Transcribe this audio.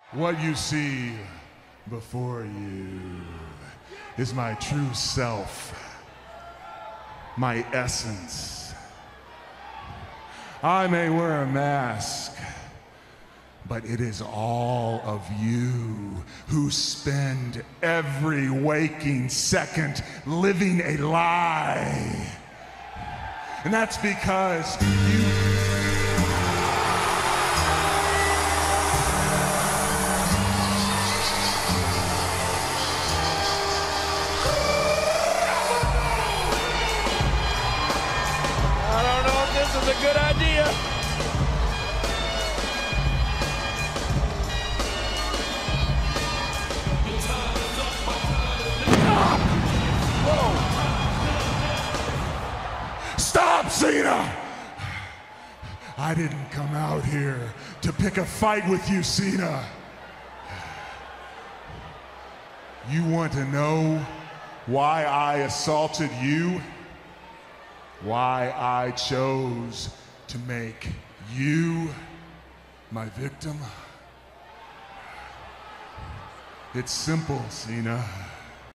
What you see before you is my true self, my essence. I may wear a mask, but it is all of you who spend every waking second living a lie. And that's because you... I don't know if this is a good idea. Stop, Cena! I didn't come out here to pick a fight with you, Cena. You want to know why I assaulted you? Why I chose to make you my victim? It's simple, Cena.